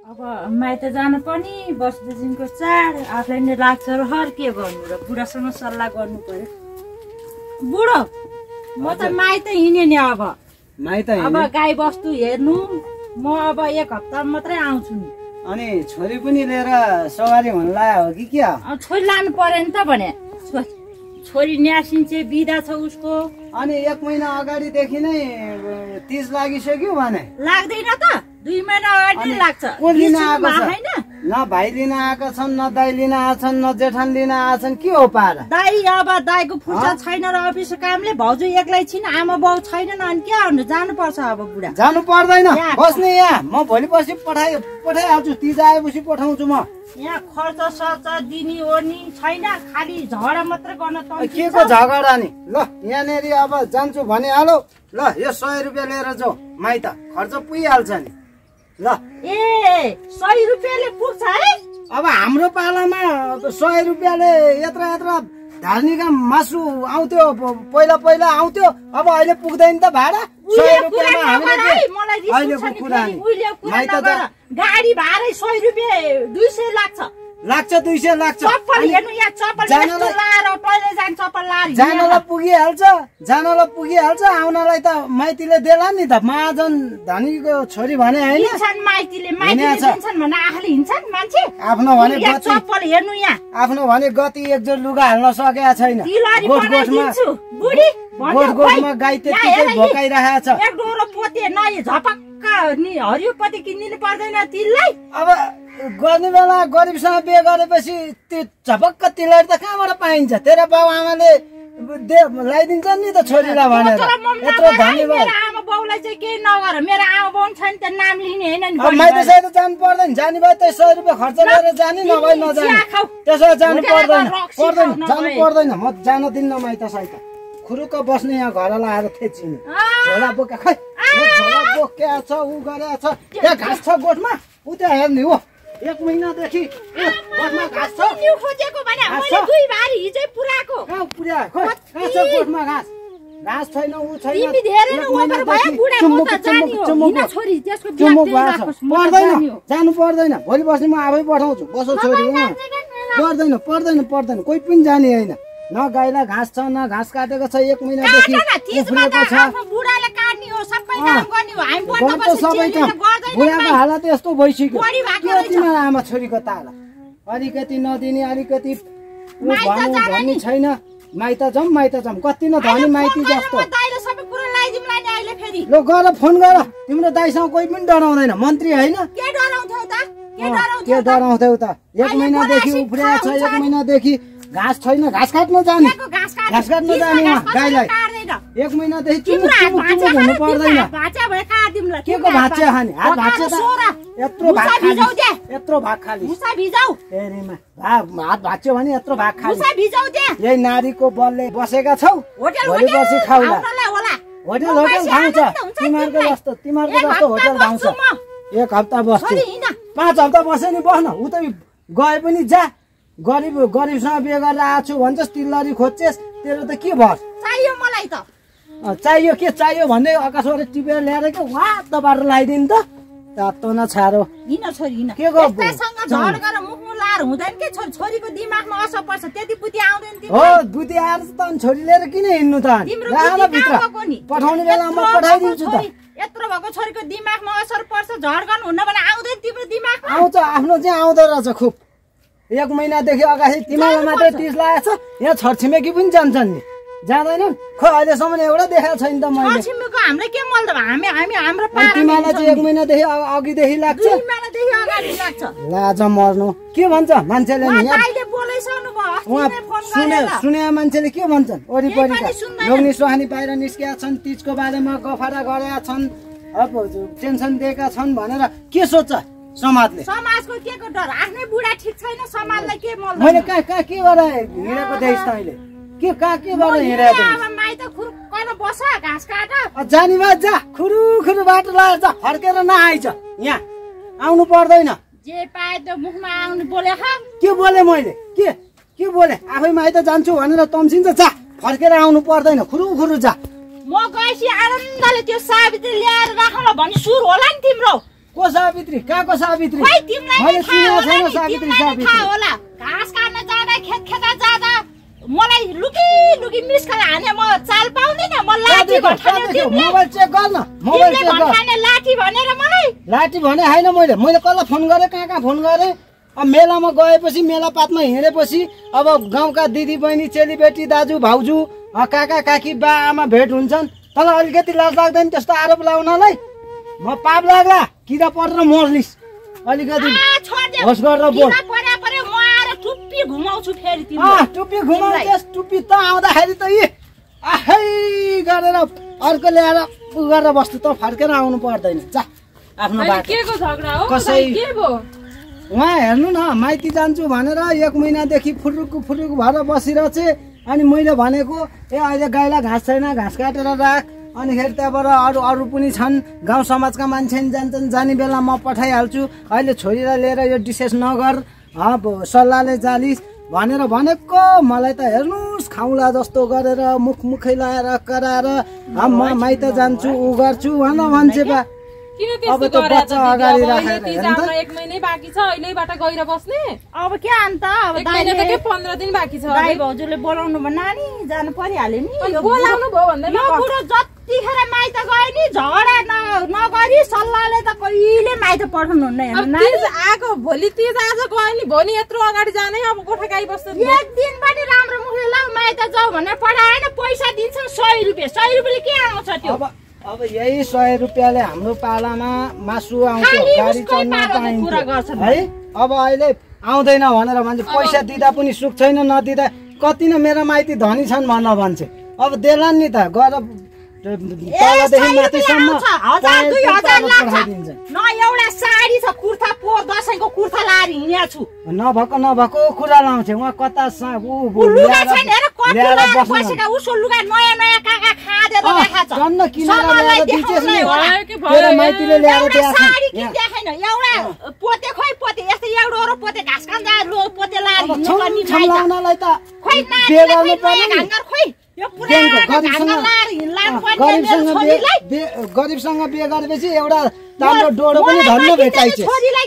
अब माइत जानु पनि बस्दैछिनको चाड आफूलाई नै लाग्छ र हर के गर्नु र बुढासँग सल्लाह गर्नु पर्यो। बुढो म त माइत हिँडे नि अब माइत अब गाई बस्तु हेर्नु म अब 1 हप्ता मात्रै आउँछु नि। अनि छोरी पनि लिएर सवारी हुन लाग्यो हो कि क्या? छोरी लानु पर्यो नि त भने छोरी न्यासिन्छे बिदा छ उसको। अनि 1 महिना अगाडिदेखि नै 30 लागिसक्यो भने लाग्दैन त 2 महिना अगाडि लाग्छ। को लिन आएको छ? न भाइ लिन आएका छन् न दाइ लिन आछन् न जेठान लिन आछन् के हो पारा? दाइ अब दाइको फुर्सद छैन र अफिसको कामले भाउजू एक्लै छिन् आमा बाउ छैनन् अनि के गर्नु जानु पर्छ अब बुढा। जानु पर्दैन बस्ने यहाँ म भोलि पछि पठाइहाल्छु 30 आएपछि पठाउँछु म। यहाँ खर्च सर्च दिनी ओर्नी छैन खालि झगडा मात्र गर्न त के को झगडा नि? ल यहाँनेर अब जान्छु भने हालो ल यो 100 रुपियाँ लिएर जाऊ माइत खर्च पुगिहाल्छ नि। ल ए 100 रुपियाँले पुग्छ है? अब हाम्रो पालामा 100 रुपियाँले यत्र धार्नीका मासु आउँथ्यो पहिला आउँथ्यो अब अहिले पुग्दैन त भाडा 100 रुपियाँमा अहिलेको कुरा नि। गाडी भाडा 100 रुपियाँ 200 लाग्छ 200 लाग्छ। चप्पल हेर्नु यहाँ चप्पल यस्तो लाएर टोइलेट जान चप्पल लाएर जानलाई पुगिहाल्छ आउनलाई त माइतीले देला नि त। महाजन धनीको छोरी भने हैन माइतीले दिन्छन् भने आफूले हिँड्छन् मान्छे आफ्नो भने गति चप्पल हेर्नु यहाँ आफ्नो भने गति एक जोड लुगा हाल्न सकेका छैन। गोठमा गाई त्यतिकै भोकाइरहेको छ। एक डोरो पोते नयाँ झपक्क नि हरियो पोते किनिदिनु पर्दैन तिललाई? अब गर्ने बेला गरिबसँग बिहे गरेपछि त्यो झपक्क तिलहरी त कहाँबाट पाइन्छ? तेरा बाउ आमाले लगाइदिन्छ नि त छोरीलाई भनेर यत्रो धन्यवाद। आमा बाउलाई चाहिँ केही नगर मेरो आमा बाउ छैन त नाम लिने हैन नि। माइत सहित जानु पर्दैन जाने भए त 100 रुपियाँ खर्च गरेर जाने नभए नजाने त्यसो जानु पर्दैन म जान दिन्न माइत सहित। खुरुक्क बस्ने यहाँ घर लाएर थेचिने झोला बोक्या खै झोला बोक्या छ उ गरेछ त्यहाँ घाँस छ गोठमा उ त्यहाँ हेर्ने हो 1 महिनादेखि गोठमा घाँस छ खोजेको भने मैले 2 बारी हिजै पुराको कहाँ पुर्या खै कहाँ छ गोठमा घाँस छैन उ छैन। तिमी धेरै न ओभर भयो बुढा म त जानी हो हिना छोरी त्यसको बिहा पर्दैन जानु पर्दैन भोलि बस्ने म आफै पठाउँछु बसो छोरी पर्दैन कोही पनि जाने हैन। न गाईलाई घाँस छ न घाँस काटेको छ 1 महिनादेखि उफ्रेको छ। बुढाले काट्नी हो सबै काम गर्ने हो हामी बोल्नुपर्छ सबै काम बुढाको हालत यस्तो भइसक्यो के तिम्रो आमा छोरीको ताला अलिकति नदिने अलिकति भन्ने छैन। माइत जाउँ कति न धनी माइती जस्तो ल गर फोन गर तिम्रो दाइसँग कोही पनि डराउँदैन मन्त्री हैन के डराउँथ्यौ त 1 महिनादेखि उफ्रेको छ 1 महिनादेखि घाँस छैन घाँस काट्न जाने गाईलाई 1 महिनादेखि चुमुक हुनु पर्दैन। के को भाँच्चा खाने हात भाँच्चा यत्रो भाग खाली हात भाँच्यो भने यत्रो भाग खाली यही नारीको बलले बसेका छौ भोलि पर्सि खाउला होटल धाउँछ तिमीहरूको जस्तो होटल धाउँछ 1 हप्ता बस्छु 5 हप्ता बस्यो नि बस्न उ त गए पनि जा गरिबसँग बिहे गरेर आएको छु भन्छस् तिलहरी खोज्छेस् तेरो त के भर चाहियो मलाई त चाहियो के चाहियो भन्दै आकाशबाट टिपेर ल्याएर के वा दबाएर लगाइदिनु त तातो न छारो हिन छोरी हिन के गो त्यससँग झड गरेर मुखमा लाएर हुँदैन के छोरीको दिमागमा असर पर्छ त्यति बुद्धि आउँदैन तिम्रो हो बुद्धि आएर त छोरी लिएर किन हिँड्नु त पठाउने बेला म पठाइदिन्छु त यत्रो भएको छोरीको दिमागमा असर पर्छ झड गर्नु हुन्न भने आउँदैन तिम्रो दिमागमा आउँछ आफ्नो चाहिँ आउँदो रहेछ खुब 1 महिनादेखि अगाडि तिमीलाई मात्रै 30 लागेको छ यहाँ छरछिमेकी पनि जान्छन् नि जाँदैनन् खै अहिलेसम्म एउटा देखाएको छैन त मैले। छरछिमेकीको हामीलाई के मल त हामी हाम्रो पारा तिमीलाई चाहिँ 1 महिनादेखि अघिदेखि लाग्छ 2 महिनादेखि अगाडि लाग्छ लाज मर्नु के भन्छ मान्छेले नि अहिले बोलाइसक्नु भयो अस्ति फोन गरेर सुने मान्छेले के भन्छन् वरिपरिका लोग्नी सुहानी बाहिर निस्केका छन् तीजको बारेमा गफारा गरेका छन् अब टेन्सन दिएका छन् भनेर के सोच्छ समाजको के को डर आफ्नै बुढा ठीक छैन समाजलाई के मल मैले कहाँ के गरे हिँडेको देख्छ अहिले के गरे हिँडेको अब माइत खुर्कन बस घाँस काट जानी बा जा खुरु बाटो लाएर जा फर्केर नआइछ यहाँ आउनु पर्दैन जे पाए त मुखमा आउनु बोले के बोले मैले के बोले आफै माइत जान्छु भनेर तम्सिन्छ जा फर्केर आउनु पर्दैन खुरु जा म गएपछि आनन्दले त्यो साबित्री ल्याएर राखौँला भन्ने सुर होला नि तिम्रो को सावित्री कहाँको सावित्री खोइ तिमीलाई मैले चिनेको छैन थाहा सावित्री सावित्री होला घाँस काट्न जाँदा खेत जाँदा मलाई लुकी लुकी मिस्कल हाने म चाल पाउँदिन म लाठी भन्ने मोबाइल चेक गर्न मोबाइल चेक गर्न लाठी भनेर मलाई लाठी भने हैन मैले कसलाई फोन गरे कहाँ फोन गरे अब मेलामा गएपछि मेला पातमा हिँडेपछि अब गाउँका दिदी बहिनी चेलीबेटी दाजु भाउजू काका काकी बा आमा भेट हुन्छन् तँलाई अलिकति लाज लाग्दैन त्यस्तो आरोप लगाउनलाई म पाप लाग्ला किरा परेर मर्लिस अलिकति होस गरेर बोल टुप्पी घुमाउँछु फेरि तिमी टुप्पी घुमाउँछस् टुप्पी त आउँदाखेरि त यी आहै गरेर अर्को ल्याएर उ गरेर बस्नु त फर्केर आउनु पर्दैन जा आफ्नो बाटो केको झगडा हो कसै के भो उहाँ हेर्नु न माइती जान्छु भनेर 1 महिनादेखि फुरुक भएर बसिरहेछ अनि मैले भनेको अहिले गाईलाई घाँस छैन घाँस काटेर राख अनि फेरि त्यहाँबाट अरू पनि छन् गाउँ समाजका मान्छे जान्छन् जाने बेला म पठाइहाल्छु अहिले छोरीलाई लिएर यो डिसेस नगर सल्लाहले जालिस भनेर भनेको मलाई त हेर्नुस् खाउला जस्तो गरेर मुखै लाएर कराएर म माइत जान्छु उ गर्छु भन्छ बा किन त्यस्तो गरेछ अगाडि राखेर हेर्नु त 1 महिनै बाँकी छ अहिलेबाट गएर बस्ने अब के अन्त अब दाइले त के 15 दिन बाँकी छ दाइ भाउजूले बोलाउनु भयो नानी जानु परिहाल्यो नि यो बोलाउनु भयो भन्दै यो पुरो जतिखेर माइत गयो नि झगडा नगरी सल्लाहले त कहिले माइत पठाउनु हुन्न हेर्नु तीज आको भोलि तीज आज गयो नि भोलि यत्रो अगाडि जाने अब कोठा गाई बस्नु एक दिन पनि राम्रो मुखले ल माइत जाऊ भनेर पठाएन पैसा दिन्छन् 100 रुपैयाँ 100 रुपैयाँले के आउँछ त्यो अब यही 100 रुपैयाँले हाम्रो पालामा मासु आउँछ गाडी चढ्न पाइन्छ है अब अहिले आउँदैन भनेर भन्छ पैसा दिँदा पनि सुख छैन नदिँदा कति न मेरो माइती धनी छन् भन्न भन्छ अब देलान् नि त गएर तलदेखि माथिसम्म 1000 लाग्छ न एउटा साडी छ कुर्ता दशैंको कुर्ता लाएर हिँड्या छु नभएको कुरा लाउँछ उहाँ कता लुगा छैन हेर कटुला बसेका उसको लुगा नयाँ काका खादेर राखेछ जन्न किनेर ल्याएर दिन्छस् नि तेरो माइतीले ल्याएर दिएछ साडी किन्दै छैन एउटा पोते खोइ पोते यस्तो एउटा पोते घाँस खान्छ पोते लाएर हिँड्नु पर्ने छलाउनलाई त खोइ बेगाउनु पर्ने खोइ यो पुरा गरिबसँग बिहे गरेपछि एउटा राम्रो डोडो पनि धन्न भेटाइछ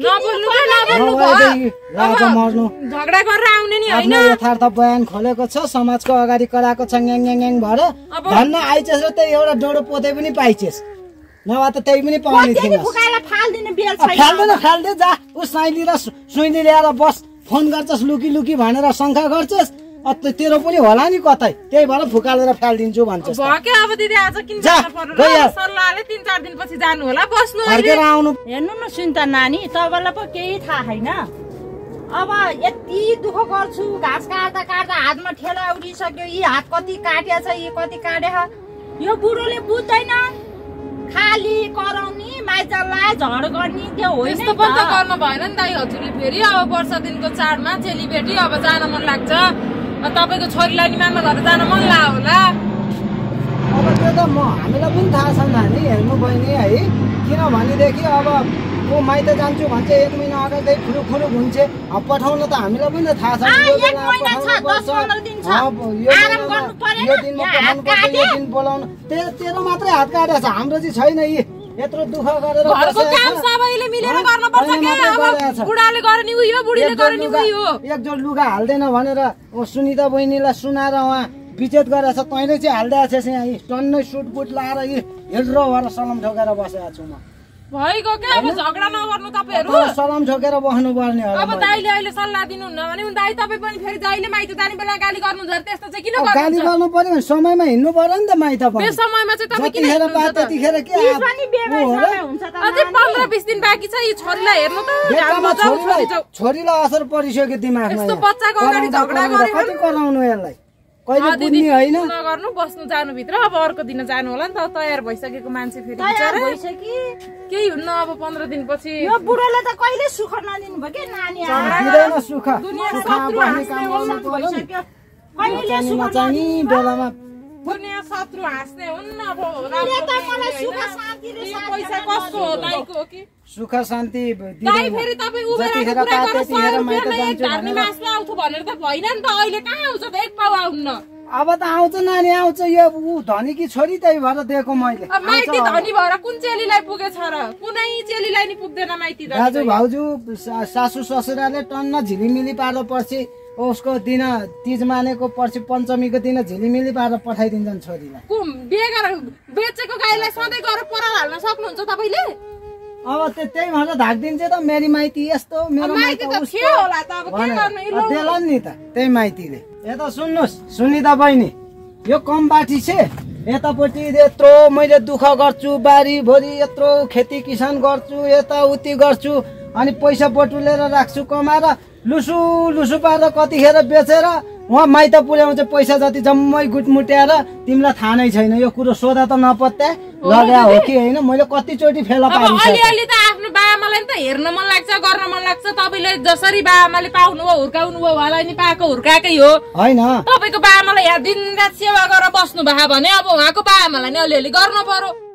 राजा मर्नु झगडा गरेर आउने नि हैन यथार्थ बयान खोलेको छ समाजको अगाडि कराएको छ ङङ भएर धन्न आइछस् र त्यही एउटा डोडो पोते पनि पाइछस् नभए त त्यही पनि पाउने थिएन फाल्दे जा उ साइली र सुइली ल्याएर बस फोन गर्छस् लुकी भनेर शंका गर्छस् तेरो पनि होला नि कतै त्यही भएर फुकालेर फालिदिन्छु भन्छस् भके अब दिदी आज किन जानु पर्यो सल्लाहले 3-4 दिन पछि जानु होला बस्नु फर्केर आउनु हेर्नु न सुन्ता नानी तपाईलाई पो केही थाहा छैन अब यति दुःख गर्छु घाँस काट्दा हातमा ठेला उडिसक्यो यी हात कति काट्या छ यी कति काटे यो बुढोले बुझ्दैन खाली कराउने माइजलाई झड गर्ने त्यो होइन त्यस्तो पनि त गर्न भएन नि दाइ हजुरले फेरि अब वर्ष दिनको चाडमा चेलीबेटी अब जान मन लाग्छ तपाईको छोरीलाई नि मामा घर जान मन ला होला अब त्यो त हामीलाई पनि थाहा छैन नि हेर्नु बहिनी है किनभनेदेखि अब को माइत जान्छु भन्छ 1 महिना अगाडि फुरुक हुन्छ पठाउन त हामीलाई पनि थाहा छ यो दिन बोलाउनु तेरो मात्रै हात काटेछ हाम्रो चाहिँ छैन यी यत्रो दुःख गरेर घरको काम सबैले मिलेर गर्न पर्छ के अब बुढाले गर्ने उयो बुढीले गर्ने उयो एक जोड लुगा हाल्दैन भनेर सुनिता बहिनीलाई सुनाएर उहाँ विचेत गरेछ तैँले चाहिँ हाल्दै छस् यहाँ टन्नै सुटबुट लाएर हेल्रो भएर सलाम ठोकेर बसेको छु म भइगयो के अब झगडा नगर्नु तपाईहरु सलाम ठोकेर बस्नु पर्ने हो अब दाइले अहिले सल्लाह दिनुहुन्न भने दाइ तपाई पनि फेरि दाइले माइत जाने बेला गाली गर्नु झर त्यस्तो चाहिँ किन गर्नु गाली गर्नु पर्यो भने समयमा हिँड्नु पर्यो नि त माइत पनि बे समयमा चाहिँ तपाई किन हिँडेर बात त्यतिखेर के हुन्छ त अझै 15-20 दिन बाँकी छ यी छोरीलाई हेर्नु त छोरीलाई असर परिसक्यो दिमागमा यस्तो बच्चाको अगाडि झगडा गरे कति कराउनु यसलाई कहिले बुझ्ने हैन नगर्नु बस्नु जानु भित्र अब अर्को दिन जानु होला नि त तयार भइसकेको मान्छे फेरि बिचारा भइसकी केही हुन्न अब 15 दिन पछि यो बुढोले त कहिले सुख नदिनु भयो के नानी दिदैन सुख दुनिया शत्रु हाँस्ने भइसक्यो कहिले सुख नचानी बेलामा दुनिया शत्रु हाँस्ने हुन्न अब राम्रो त मलाई सुख शान्ति रे पैसा कसको हो दाइको कि सुख शान्ति दाइ फेरि तपाई उबेर कुरा गरेर माइत जान्छु भनेर मासु आउँथ्यो भनेर त भइन नि त अहिले कहाँ आउँछ त एक पाउ आउन्न अब त आउँछ नानी आउँछ यो ऊ धनीकी छोरी त्यही भएर दिएको मैले माइती धनी भएर कुन चेलीलाई पुगेछ र कुनै चेलीलाई नि पुग्दैन माइती धनी दाजु भाउजू सासू ससुराले टन्न झिलिमिली पारेर पर्सि उसको दिन तीज मानेको पर्सि पञ्चमीको दिन झिलिमिली पारेर पठाइदिन्छन् छोरीलाई बिहे गरेर बेचेको गाईलाई सधैँ गएर पराल हाल्न सक्नुहुन्छ तपाईले अब त्यही भनेर ढाकिदिन्छ त मेरी माइती यस्तो मेरो माइती थियो होला त अब के गर्ने देला नि त त्यही माइतीले यता सुन्नुहोस् सुनिता बहिनी यो कम बाठी छे यतापट्टि यत्रो मैले दुःख गर्छु बारीभरि यत्रो खेती किसान गर्छु यताउति गर्छु अनि पैसा बटुलेर राख्छु कमाएर लुसु लुसु पारेर कतिखेर बेचेर उहाँ माइत पुर्याउँछ पैसा जति जम्मै गुटमुट्याएर तिमीलाई थाहा नै छैन यो कुरो सोधा त नपत्या लग्या हो कि होइन मैले कतिचोटि फेला पारिसकेँ अलिअलि त आफ्नो बाआमालाई त हेर्न मन लाग्छ गर्न मन लाग्छ तपाईले जसरी बाआमाले पाउनु हो हुर्काउनु हो उहाँलाई नि पाएको हुर्काएकै हो होइन तपाईको बाआमालाई यहाँ दिनरात सेवा गरेर बस्नु भए भने अब उहाँको बाआमालाई नि अलिअलि गर्नु पर्यो